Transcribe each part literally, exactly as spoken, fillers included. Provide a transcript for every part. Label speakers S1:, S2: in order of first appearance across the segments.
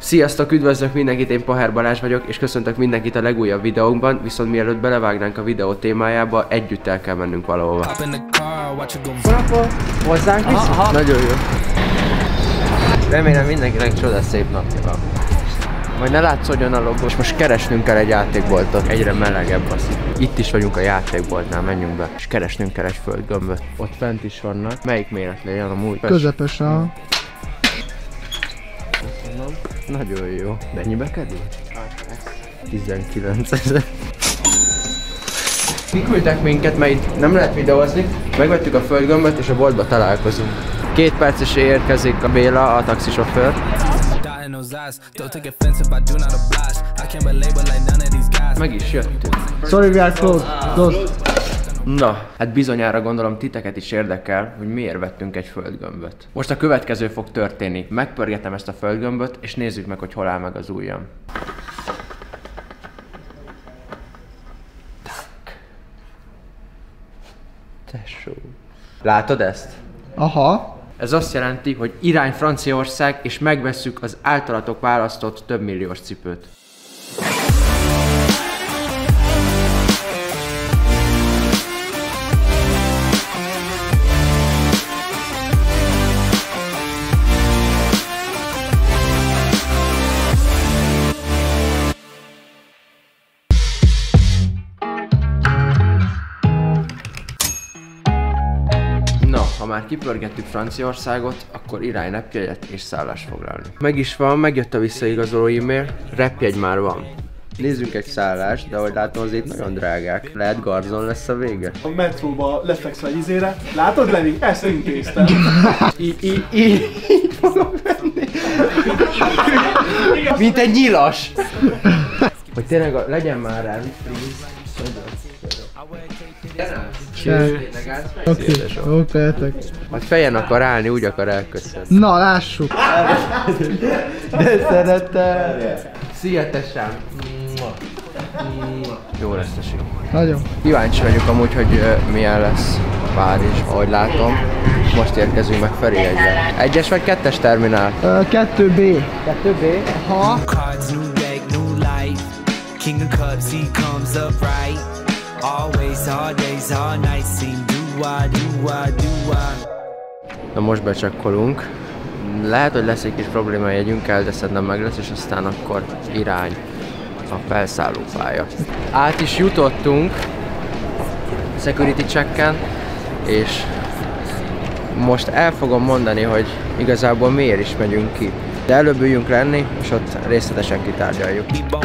S1: Sziasztok, üdvözlök mindenkit, én Pohár Balázs vagyok, és köszöntök mindenkit a legújabb videónkban, viszont mielőtt belevágnánk a videó témájába, együtt el kell mennünk valahova. Akkor hozzánk vissza? Nagyon jó. Remélem mindenkinek csoda szép napja van. Majd ne látszódjon a logó, és most keresnünk kell egy játékboltot. Egyre melegebb az. Itt is vagyunk a játékboltnál, menjünk be. És keresnünk kell egy földgömböt. Ott fent is vannak. Melyik méret legyen amúgy?
S2: Közepes a...
S1: Nagyon jó. De ennyibe kerül? tizenkilencezer. Kiküldtek minket, mert itt nem lehet videózni. Megvettük a földgömböt és a boltba találkozunk. Két percesé érkezik a Béla, a taxisofőr. Meg is jöttünk.
S2: Sorry, we are closed. Closed.
S1: Na, hát bizonyára gondolom titeket is érdekel, hogy miért vettünk egy földgömböt. Most a következő fog történni. Megpörgetem ezt a földgömböt, és nézzük meg, hogy hol áll meg az ujjam. Tesó. Látod ezt?
S2: Aha.
S1: Ez azt jelenti, hogy irány Franciaország, és megvesszük az általatok választott több milliós cipőt. Ha már kipörgettük Franciaországot, akkor irány repjegyet és szállást foglalni. Meg is van, megjött a visszaigazoló e-mail, repjegy már van. Nézzünk egy szállást, de ahogy látom azért nagyon drágák. Lehet Garzon lesz a vége?
S3: A metróba lefeksz egy izére. Látod, Levi? Ezt intéztem.
S1: Így, így, így, így fogom venni. Mint egy nyilas. Hogy tényleg a, legyen már rá, please.
S2: Oké, oké,
S1: hát fejen akar állni, úgy akar elköszönni.
S2: Na, lássuk!
S1: De szeretem! Szia, tesám! Jó lesz, tessék.
S2: Nagyon.
S1: Kíváncsi vagyok amúgy, hogy uh, milyen lesz Párizs, ahogy látom. Most érkezünk meg Ferihegyre. Egyes vagy kettes terminál?
S2: Uh, kettő B.
S1: kettő B?
S2: Aha.
S4: Always, all days, all nights, sing do-wah, do-wah, do-wah.
S1: Na most becsekkolunk. Lehet, hogy lesz egy kis probléma a jegyünkkel, de szerintem meg lesz, és aztán akkor irány a felszállópálya. Át is jutottunk security checken, és most el fogom mondani, hogy igazából miért is megyünk ki. De előbb üljünk lenni, és ott részletesen kitárgyaljuk.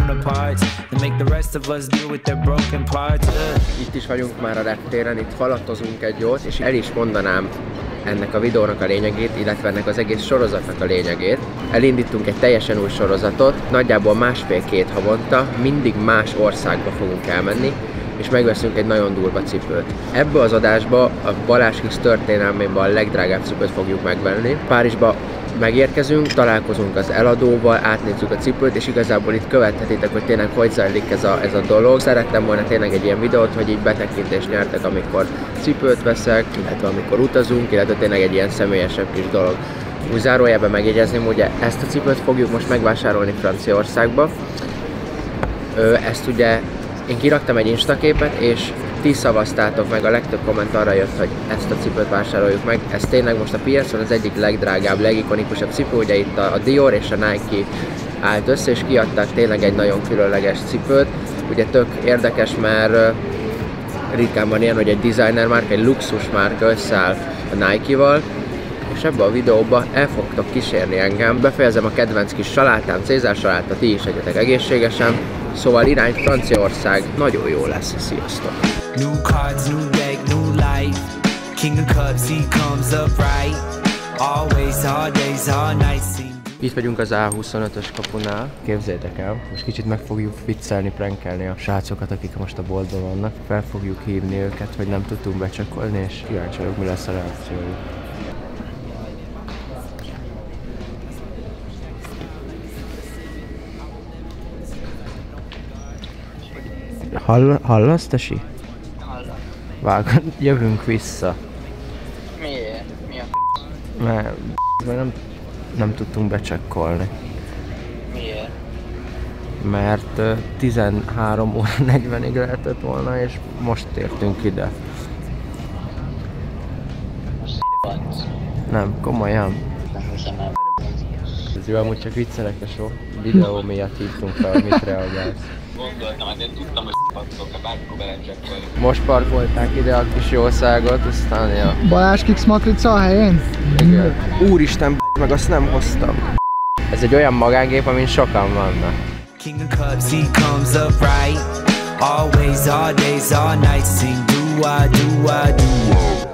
S1: Itt is vagyunk már a reptéren, itt falatozunk egy jót, és el is mondanám ennek a videónak a lényegét, illetve ennek az egész sorozatnak a lényegét. Elindítunk egy teljesen új sorozatot, nagyjából másfél-két havonta, mindig más országba fogunk elmenni, és megveszünk egy nagyon durva cipőt. Ebbe az adásba a Balázs X történelmében a legdrágább cipőt fogjuk megvenni. Párizsba megérkezünk, találkozunk az eladóval, átnézzük a cipőt, és igazából itt követhetitek, hogy tényleg hogy zajlik ez a, ez a dolog. Szerettem volna tényleg egy ilyen videót, hogy így betekintést nyertek, amikor cipőt veszek, illetve amikor utazunk, illetve tényleg egy ilyen személyesebb kis dolog. Úgy zárójelben megjegyezném, ugye ezt a cipőt fogjuk most megvásárolni Franciaországba. Ö, ezt ugye én kiraktam egy instaképet, és ti szavaztátok meg, a legtöbb komment arra jött, hogy ezt a cipőt vásároljuk meg. Ez tényleg most a piacon az egyik legdrágább, legikonikusabb cipő, ugye itt a Dior és a Nike állt össze, és kiadtak tényleg egy nagyon különleges cipőt. Ugye tök érdekes, mert ritkán van ilyen, hogy egy designer márka, egy luxus márka összeáll a Nike-val, és ebbe a videóba el fogtok kísérni engem. Befejezem a kedvenc kis salátám, Cézár saláta, ti is egyetek egészségesen. Szóval irány Franciaország, nagyon jó lesz, sziasztok! New cards, new deck, new life. King of cups, he comes up right. Always, all days, all nights. Itt vagyunk az á huszonötös kapunál. Képzeljétek el, most kicsit meg fogjuk viccelni, prankelni a srácokat, akik most a boltban vannak. Fel fogjuk hívni őket, hogy nem tudtunk becsekkolni, és kíváncsi vagyok, mi lesz a reakciójuk. Hall, hallasz, tesi?
S5: Hallom.
S1: Vágod, jövünk vissza.
S5: Miért? Mi a
S1: Mert, mert nem, nem tudtunk becsekkolni.
S5: Mi?
S1: mert tizenhárom óra negyvenig lehetett volna, és most értünk ide. Nem, komolyan. Ez jó, amúgy csak viccelek a sok videó miatt hívtunk fel, hogy mit reagálsz.
S5: Gondoltam, hát én tudtam, hogy s***atok, ha bármikor belecsekkolni.
S1: Most parkolták ide a kis jószágot, aztán ja.
S2: Balázs Kix matrica a helyén?
S1: Igen. Úristen, meg azt nem hoztam. Ez egy olyan magángép, amin sokan vannak.
S4: King of cups, he comes up right. Always, all days, all nights, sing do I, do I, do I.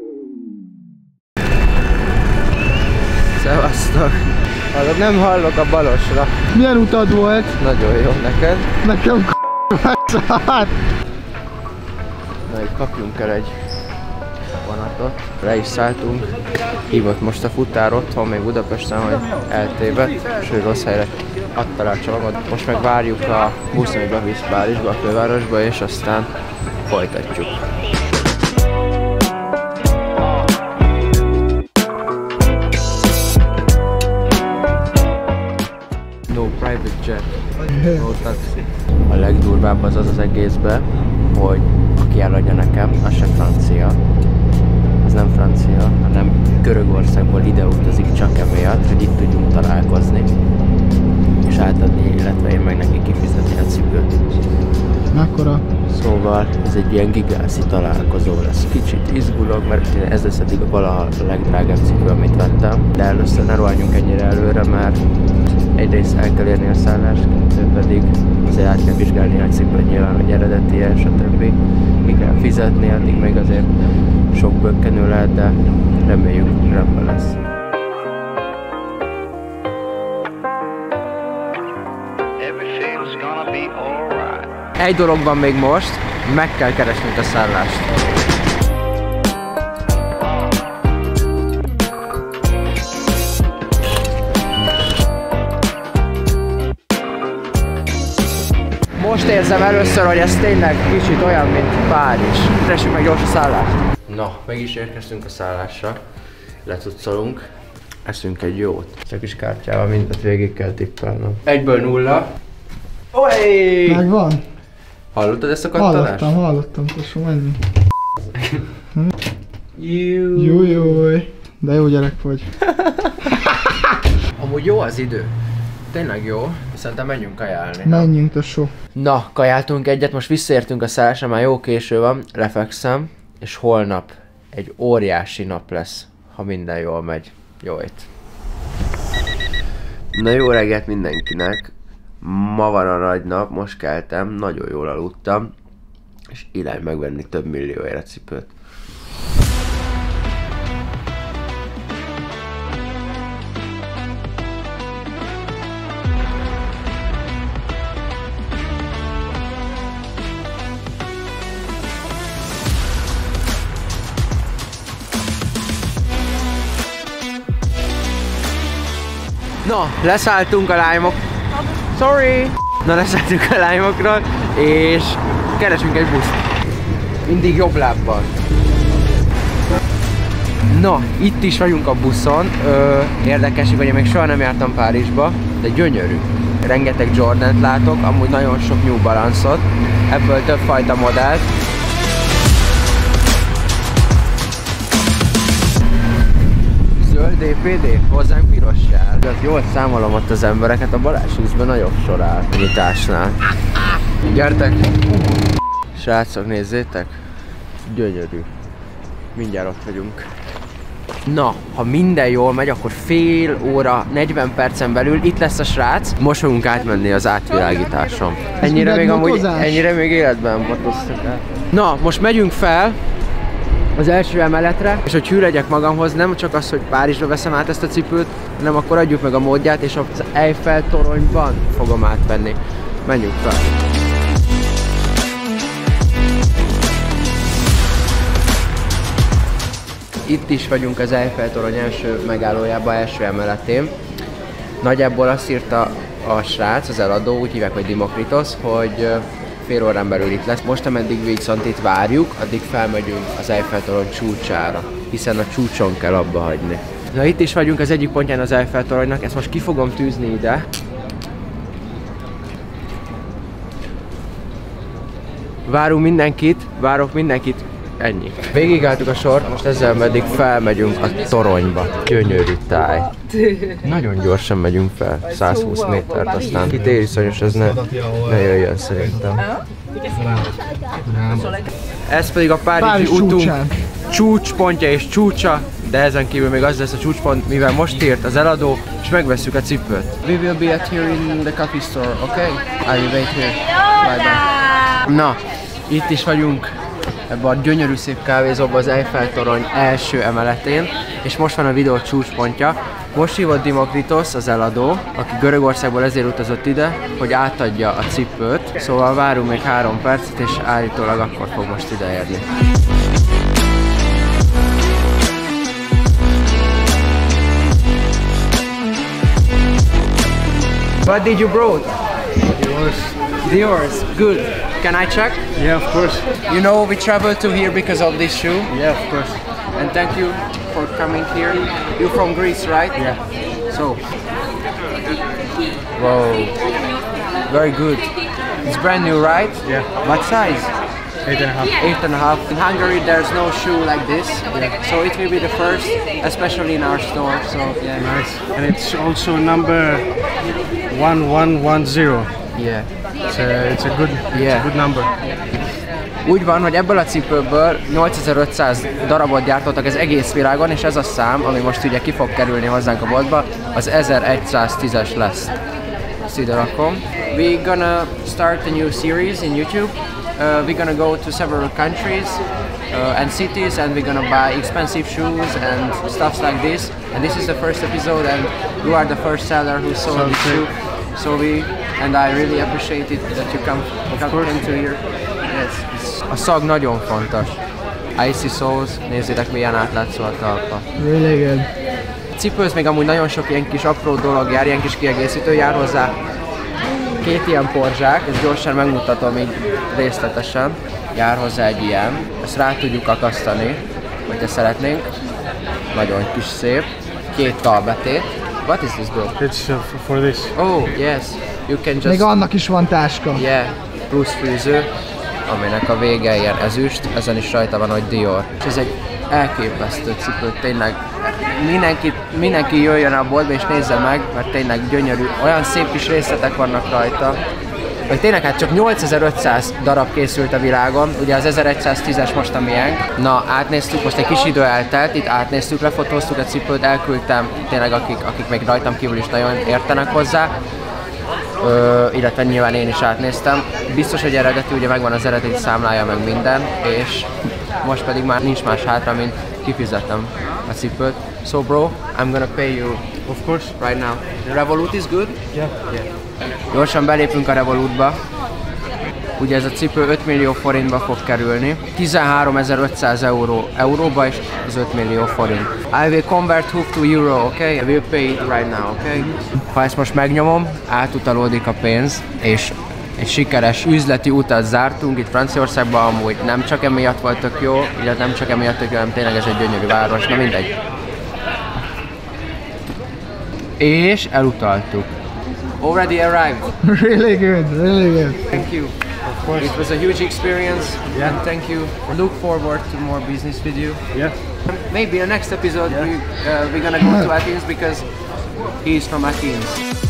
S1: Szevasztok! Hallod, nem hallok a balosra.
S2: Milyen utad volt?
S1: Nagyon jó neked.
S2: Nekem k***hát.
S1: Na, itt kapjunk el egy vonatot. Le is szálltunk. Hívott most a futár otthon, még Budapesten, hogy eltévedt, és ő rossz helyre adta rá a csalogat. Most meg várjuk a busz, ami bevisz Párizsba, a fővárosba, és aztán folytatjuk. No private jet, no taxi. A legdurvább az az az egészben, hogy aki eladja nekem, az se francia. Ez nem francia, hanem Görögországból ide utazik csak emiatt, hogy itt tudjunk találkozni. És átadni, illetve én meg neki kifizetni a cipőt.
S2: Mekkora?
S1: Szóval ez egy ilyen gigászi találkozó lesz. Kicsit izgulok, mert ez lesz eddig a valaha a legdrágább cipő, amit vettem. De először ne rohanjunk ennyire előre, mert egyrészt el kell érni a szállást, kettő pedig azért át kell vizsgálni a cipőt nyilván, hogy eredeti-e, stb. Ki kell fizetni, addig még azért sok bökkenő lehet, de reméljük, hogy rendben lesz. Egy dolog van még most, meg kell keresnünk a szállást. Most érzem először, hogy ez tényleg kicsit olyan, mint Párizs. Keressük meg gyors a szállást. Na, meg is érkeztünk a szállásra. Lecucolunk. Eszünk egy jót. Csak is kártyával mindent végig kell tippelnem. Egyből nulla. Oé!
S2: Megvan?
S1: Hallottad ezt a kattalást?
S2: Hallottam, hallottam, tesó, menni.
S1: Jú.
S2: Jújjúj. De jó gyerek vagy.
S1: Amúgy jó az idő. Tényleg jó. Szerintem menjünk kajálni.
S2: Menjünk, tesó.
S1: Na, kajáltunk egyet, most visszaértünk a szállásra, már jó késő van, lefekszem, és holnap egy óriási nap lesz, ha minden jól megy. Jó ét. Na, jó reggelt mindenkinek. Ma van a nagy nap, most keltem, nagyon jól aludtam, és irány megvenni több millióért a cipőt. Na, leszálltunk a Lime-ok. Sorry! Na, leszálltunk a Lime-okról, és keresünk egy buszt. Mindig jobb lábbal. Na, itt is vagyunk a buszon. Ö, érdekes, hogy én még soha nem jártam Párizsba, de gyönyörű. Rengeteg Jordant látok, amúgy nagyon sok New Balance-ot, ebből több fajta modellt. Zöld dé pé dé, hozzánk piros jár. Jól számolom ott az embereket, a Balázs húszban nagyobb sor áll a nyitásnál. Gyertek! Srácok, nézzétek! Gyönyörű. Mindjárt ott vagyunk. Na, ha minden jól megy, akkor fél óra, negyven percen belül itt lesz a srác. Most fogunk átmenni az átvilágításon. Ennyire még amúgy, ennyire még életben fotóztak el. Na, most megyünk fel az első emeletre, és hogy hű legyek magamhoz, nem csak az, hogy Párizsba veszem át ezt a cipőt, hanem akkor adjuk meg a módját, és az Eiffel toronyban fogom átvenni. Menjünk fel! Itt is vagyunk az Eiffel torony első megállójában, első emeletén. Nagyjából azt írta a srác, az eladó, úgy hívják, hogy Dimokritos, hogy fél órán belül itt lesz. Most, ameddig viszont itt várjuk, addig felmegyünk az Eiffel torony csúcsára, hiszen a csúcson kell abba hagyni. Na, itt is vagyunk az egyik pontján az Eiffel toronynak, ezt most ki fogom tűzni ide. Várunk mindenkit, várok mindenkit, ennyi. Végigálltuk a sort, most ezzel meddig felmegyünk a toronyba. Gyönyörű táj. Nagyon gyorsan megyünk fel, százhúsz métert, aztán itt ériszonyos, ez ne, ne jöjjön szerintem. Ez pedig a párizsi
S2: Párizs
S1: utunk
S2: csúcsán.
S1: csúcspontja és csúcsa, de ezen kívül még az lesz a csúcspont, mivel most írt az eladó, és megvesszük a cipőt. We will be at here in the coffee store, okay? I will wait here. Bye bye. Na, itt is vagyunk ebben a gyönyörű szép kávézóban az Eiffel torony első emeletén, és most van a videó csúcspontja. Most hívott Dimokritos, az eladó, aki Görögországból ezért utazott ide, hogy átadja a cipőt, szóval várunk még három percet, és állítólag akkor fog most ideérni. What did you brought?
S3: Yours.
S1: Dior's. Good. Can I check?
S3: Yeah, of course.
S1: You know we traveled to here because of this shoe.
S3: Yeah, of course.
S1: And thank you for coming here. You're from Greece, right?
S3: Yeah.
S1: So. Whoa. Very good. It's brand new, right?
S3: Yeah.
S1: What size?
S3: Eight and a half.
S1: Eight and a half. In Hungary there's no shoe like this. Yeah. So it will be the first, especially in our store. So yeah.
S3: Nice. And it's also number one one one zero.
S1: Yeah.
S3: It's a, it's a good,
S1: Yeah.
S3: it's a good number.
S1: Úgy van, hogy ebből a cipőből nyolcezer-ötszáz darabot gyártottak az egész világon, és ez a szám, ami most ugye ki fog kerülni hozzánk a boltba, az ezeregyszáztízes lesz. Ezt ide rakom. We're gonna start a new series in YouTube. Uh, we're gonna go to several countries uh, and cities, and we're gonna buy expensive shoes and stuff like this. And this is the first episode, and you are the first seller who sold
S3: Sounds
S1: this shoe. So we, and I really appreciate it that you come, come into here. Yes. A szag nagyon fontos. Icy Soles, nézzétek milyen átlátszó a talpa.
S2: Really good.
S1: A cipőhöz még amúgy nagyon sok ilyen kis apró dolog jár, ilyen kis kiegészítő jár hozzá. Két ilyen porzsák, ezt gyorsan megmutatom így részletesen. Jár hozzá egy ilyen, ezt rá tudjuk akasztani, hogyha szeretnénk. Nagyon kis szép. Két talbetét. What is this, bro?
S3: It's uh, for this.
S1: Oh, yes. You can just...
S2: Még annak is van táska.
S1: Yeah, plusz fűző, aminek a vége ilyen ezüst, ezen is rajta van, hogy Dior. És ez egy elképesztő cipő, tényleg mindenki, mindenki jöjjön a boltba és nézze meg, mert tényleg gyönyörű, olyan szép kis részletek vannak rajta, hogy tényleg hát csak nyolcezer-ötszáz darab készült a világon, ugye az ezeregyszáztízes most a miénk. Na, átnéztük, most egy kis idő eltelt, itt átnéztük, lefotóztuk a cipőt, elküldtem tényleg akik, akik még rajtam kívül is nagyon értenek hozzá. Ö, illetve nyilván én is átnéztem. Biztos, hogy eredeti, ugye megvan az eredeti számlája, meg minden, és most pedig már nincs más hátra, mint kifizettem a cipőt. So bro, I'm gonna pay you,
S3: Of course.
S1: right now. Revolut is good?
S3: Yeah.
S1: Yeah. Gyorsan belépünk a Revolutba. Ugye ez a cipő öt millió forintba fog kerülni. tizenháromezer-ötszáz euró euróba, és az öt millió forint. I will convert hook to euro, okay? I will pay it right now, okay? Ha ezt most megnyomom, átutalódik a pénz, és egy sikeres üzleti utat zártunk itt Franciaországban, amúgy nem csak emiatt volt tök jó, illetve nem csak emiatt tök jó, hanem tényleg ez egy gyönyörű város, na mindegy. És elutaltuk. Already arrived.
S2: Really good, really good.
S1: Thank you.
S3: Of course.
S1: It was a huge experience,
S3: Yeah.
S1: and thank you. Look forward to more business with you.
S3: Yeah.
S1: Maybe the next episode
S3: Yeah.
S1: we, uh, we're gonna go to Athens because he's from Athens.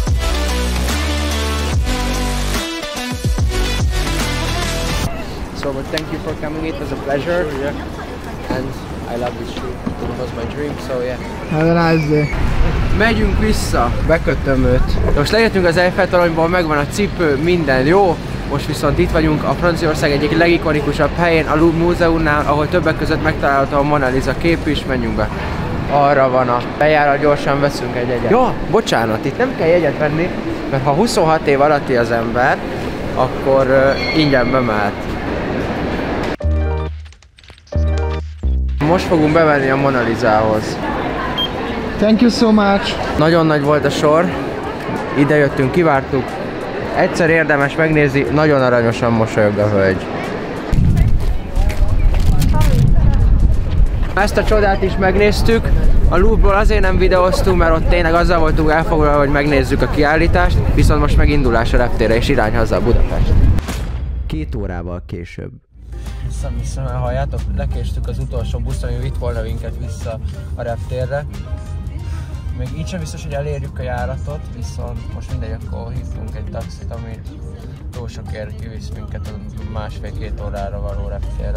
S1: So, but thank you for coming. It was a pleasure,
S3: Yeah.
S1: and I love this shoe. It was my dream. So yeah.
S2: Have a nice day.
S1: Megyünk vissza, bekötöm őt. Most lejöttünk az Eiffel toronyból, megvan a cipő, minden jó. Most viszont itt vagyunk a Franciaország egyik legikonikusabb helyén, a Louvre Múzeumnál, ahol többek között megtalálható a Mona Lisa kép is, menjünk be. Arra van a bejárat, gyorsan veszünk egy jegyet. Jó, bocsánat, itt nem kell jegyet venni, mert ha huszonhat év alatti az ember, akkor uh, ingyen bemehet. Most fogunk bevenni a Mona Lisához.
S2: Thank you so much.
S1: Nagyon nagy volt a sor, ide jöttünk, kivártuk. Egyszer érdemes megnézni, nagyon aranyosan mosolyog a hölgy. Ezt a csodát is megnéztük, a Louvre-ból azért nem videóztunk, mert ott tényleg azzal voltunk elfoglalva, hogy megnézzük a kiállítást, viszont most megindulás a reptérre és irány haza Budapest. két órával később.
S6: Vissza-vissza, mert halljátok, lekéstük az utolsó busz, ami vitt volna minket vissza a reptérre. Még így sem biztos, hogy elérjük a járatot, viszont most mindegy, akkor hívtunk egy taxit, ami túl sokért kivisz minket a másfél-két órára való reptérre.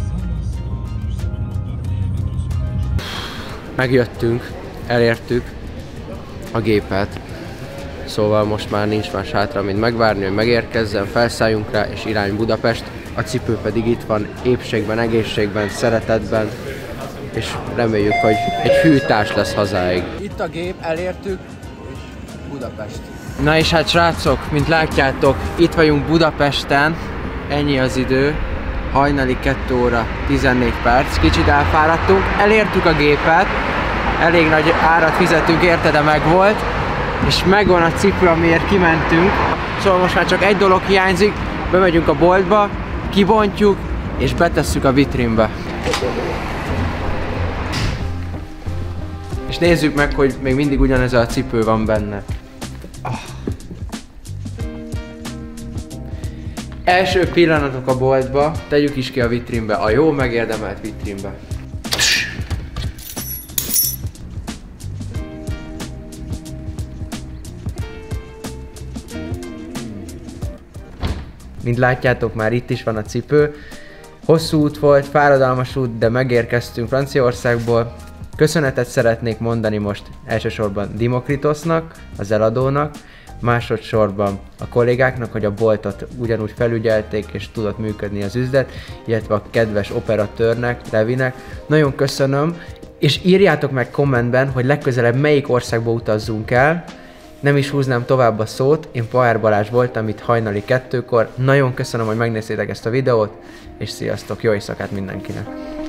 S1: Megjöttünk, elértük a gépet, szóval most már nincs más hátra, mint megvárni, hogy megérkezzen, felszálljunk rá és irány Budapest. A cipő pedig itt van, épségben, egészségben, szeretetben, és reméljük, hogy egy hűtás lesz hazáig.
S6: Itt a gép, elértük, és Budapest.
S1: Na és hát srácok, mint látjátok, itt vagyunk Budapesten, ennyi az idő, hajnali kettő óra tizennégy perc, kicsit elfáradtunk, elértük a gépet, elég nagy árat fizettünk érte, de megvolt, és megvan a cipő, amiért kimentünk. Szóval most már csak egy dolog hiányzik, bemegyünk a boltba, kibontjuk, és betesszük a vitrínbe. És nézzük meg, hogy még mindig ugyanez a cipő van benne. Ah. Első pillanatok a boltba, tegyük is ki a vitrínbe, a jó megérdemelt vitrínbe. Mint látjátok, már itt is van a cipő. Hosszú út volt, fáradalmas út, de megérkeztünk Franciaországból. Köszönetet szeretnék mondani most elsősorban Dimokritosnak, az eladónak, másodszorban a kollégáknak, hogy a boltot ugyanúgy felügyelték és tudott működni az üzlet, illetve a kedves operatőrnek, Levinek. Nagyon köszönöm, és írjátok meg kommentben, hogy legközelebb melyik országba utazzunk el. Nem is húznám tovább a szót, én Pahár Balázs voltam itt hajnali kettőkor. Nagyon köszönöm, hogy megnéztétek ezt a videót, és sziasztok, jó éjszakát mindenkinek!